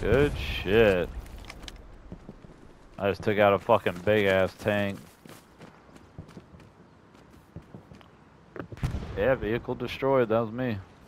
Good shit. I just took out a fucking big ass tank. Yeah, vehicle destroyed. That was me.